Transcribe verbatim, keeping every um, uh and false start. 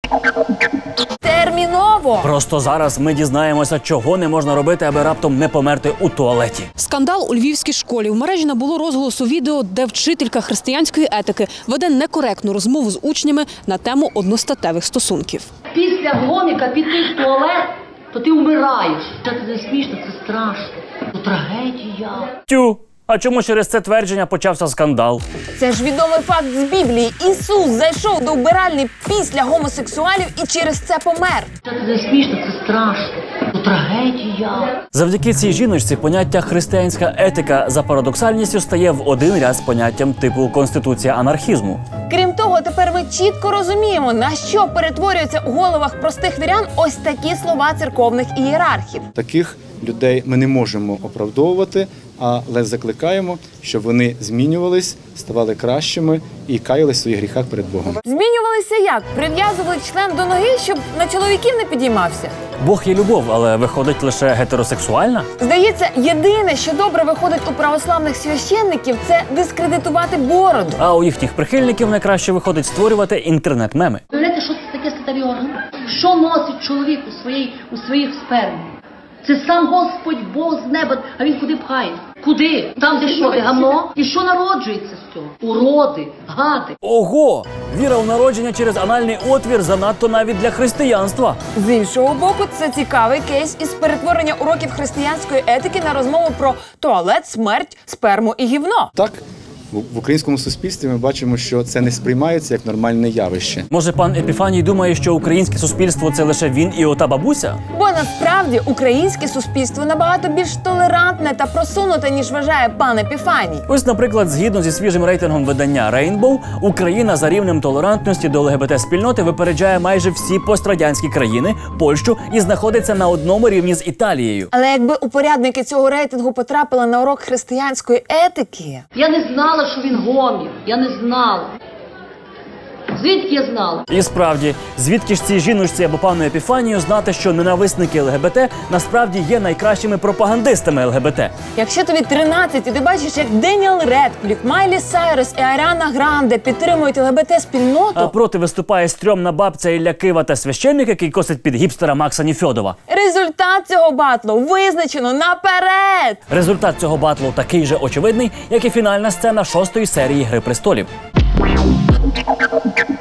Терміново! Просто зараз ми дізнаємося, чого не можна робити, аби раптом не померти у туалеті. Скандал у львівській школі. В мережі набуло розголосу відео, де вчителька християнської етики веде некоректну розмову з учнями на тему одностатевих стосунків. Після гоміка піти в туалет, то ти вмираєш. Це не смішно, це страшно. Це трагедія. Тю! А чому через це твердження почався скандал? Це ж відомий факт з Біблії. Ісус зайшов до вбиральні після гомосексуалів і через це помер. Це не смішно, це страшно. Це трагедія. Завдяки цій жіночці поняття «християнська етика» за парадоксальністю стає в один ряд з поняттям типу «конституція анархізму». Крім того, тепер ми чітко розуміємо, на що перетворюються у головах простих вірян ось такі слова церковних ієрархів. Таких людей ми не можемо оправдовувати, але закликаємо, щоб вони змінювались, ставали кращими і каялись в своїх гріхах перед Богом. Змінювалися як? Прив'язували член до ноги, щоб на чоловіків не підіймався? Бог є любов, але виходить лише гетеросексуальна? Здається, єдине, що добре виходить у православних священників, це дискредитувати бороду. А у їхніх прихильників найкраще виходить створювати інтернет-меми. Уявляєте, що це таке статевий орган? Що носить чоловік у своїй, у своїх спермі? Це сам Господь Бог з неба, а він куди пхає? Куди? Там, де що, де гамно? І що народжується з цього? Уроди, гади. Ого! Віра у народження через анальний отвір занадто навіть для християнства. З іншого боку, це цікавий кейс із перетворення уроків християнської етики на розмову про туалет, смерть, сперму і гівно. Так, в українському суспільстві ми бачимо, що це не сприймається як нормальне явище. Може, пан Епіфаній думає, що українське суспільство – це лише він і ота бабуся? Бо насправді українське суспільство набагато більш толерантне та просунуте, ніж вважає пан Епіфаній. Ось, наприклад, згідно зі свіжим рейтингом видання Rainbow, Україна за рівнем толерантності до ЛГБТ-спільноти випереджає майже всі пострадянські країни, Польщу, і знаходиться на одному рівні з Італією. Але якби упорядники цього рейтингу потрапили на урок християнської етики... Я не знала, що він гомів. Я не знала. Звідки я знала? І справді, звідки ж цій жіночці або пану Епіфанію знати, що ненависники ЛГБТ насправді є найкращими пропагандистами ЛГБТ? Якщо тобі тринадцять і ти бачиш, як Деніел Редкліф, Майлі Сайрус і Аріана Гранде підтримують ЛГБТ-спільноту... А проти виступає стрьомна бабця Ілля Кива та священник, який косить під гіпстера Макса Ніфьодова. Результат цього батлу визначено наперед! Результат цього батлу такий же очевидний, як і фінальна сцена шостої серії «Гри престолів».